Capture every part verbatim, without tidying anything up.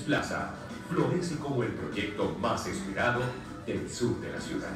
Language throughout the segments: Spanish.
Plaza florece como el proyecto más esperado del sur de la ciudad.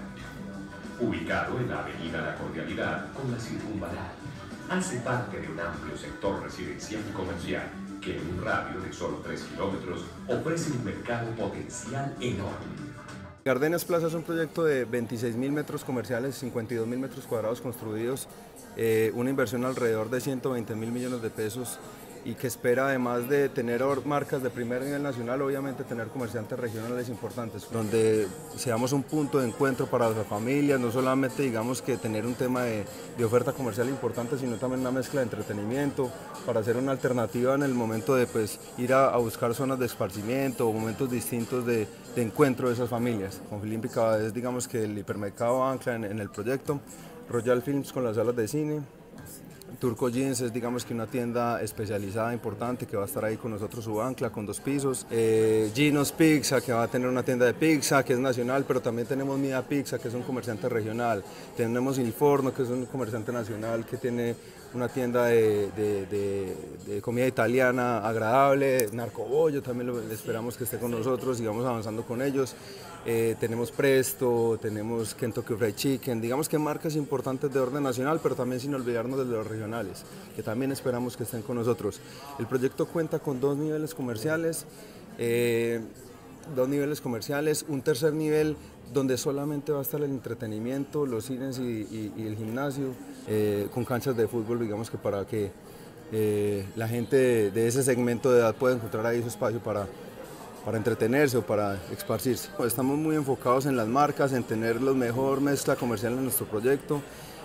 Ubicado en la avenida La Cordialidad con la Circunvalar, hace parte de un amplio sector residencial y comercial que en un radio de solo tres kilómetros ofrece un mercado potencial enorme. Gardenias Plaza es un proyecto de veintiséis mil metros comerciales, cincuenta y dos mil metros cuadrados construidos, eh, una inversión alrededor de ciento veinte mil millones de pesos y que espera, además de tener marcas de primer nivel nacional, obviamente tener comerciantes regionales importantes, donde seamos un punto de encuentro para las familias, no solamente digamos que tener un tema de, de oferta comercial importante, sino también una mezcla de entretenimiento, para hacer una alternativa en el momento de pues, ir a, a buscar zonas de esparcimiento o momentos distintos de, de encuentro de esas familias. Con Filípica es digamos que el hipermercado ancla en, en el proyecto, Royal Films con las salas de cine, Turco Jeans es digamos que una tienda especializada importante que va a estar ahí con nosotros, su ancla con dos pisos, eh, Gino's Pizza que va a tener una tienda de pizza que es nacional, pero también tenemos Mida Pizza que es un comerciante regional, tenemos Il Forno que es un comerciante nacional que tiene una tienda de, de, de, de comida italiana agradable, Narcobollo también lo, esperamos que esté con nosotros, sigamos avanzando con ellos. Eh, tenemos Presto, tenemos Kentucky Fried Chicken, digamos que marcas importantes de orden nacional, pero también sin olvidarnos de los regionales, que también esperamos que estén con nosotros. El proyecto cuenta con dos niveles comerciales, eh, dos niveles comerciales, un tercer nivel donde solamente va a estar el entretenimiento, los cines y, y, y el gimnasio, eh, con canchas de fútbol, digamos que para que eh, la gente de, de ese segmento de edad pueda encontrar ahí su espacio para para entretenerse o para esparcirse. Estamos muy enfocados en las marcas, en tener la mejor mezcla comercial en nuestro proyecto,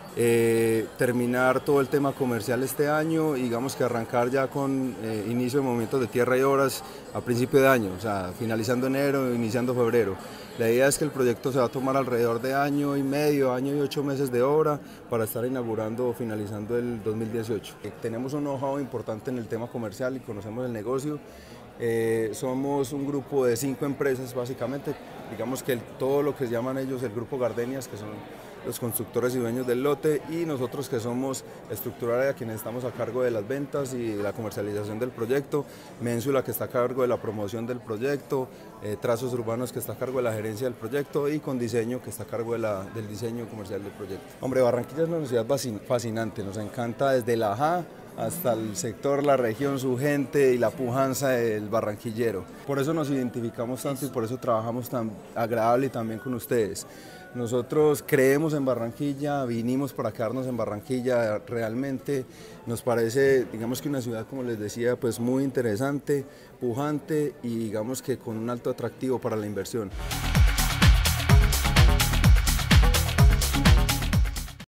eh, terminar todo el tema comercial este año y digamos que arrancar ya con eh, inicio de movimientos de tierra y obras a principio de año, o sea, finalizando enero, iniciando febrero. La idea es que el proyecto se va a tomar alrededor de año y medio, año y ocho meses de obra para estar inaugurando o finalizando el dos mil dieciocho. Tenemos un know-how importante en el tema comercial y conocemos el negocio. Eh, somos un grupo de cinco empresas básicamente, digamos que el, todo lo que llaman ellos el grupo Gardenias, que son los constructores y dueños del lote, y nosotros que somos estructurales, quienes estamos a cargo de las ventas y la comercialización del proyecto, Ménsula que está a cargo de la promoción del proyecto, eh, Trazos Urbanos que está a cargo de la gerencia del proyecto y con Diseño que está a cargo de la, del diseño comercial del proyecto. Hombre, Barranquilla es una ciudad fascinante, nos encanta desde la A hasta el sector, la región, su gente y la pujanza del barranquillero. Por eso nos identificamos tanto y por eso trabajamos tan agradable y también con ustedes. Nosotros creemos en Barranquilla, vinimos para quedarnos en Barranquilla, realmente nos parece, digamos que una ciudad, como les decía, pues muy interesante, pujante y digamos que con un alto atractivo para la inversión.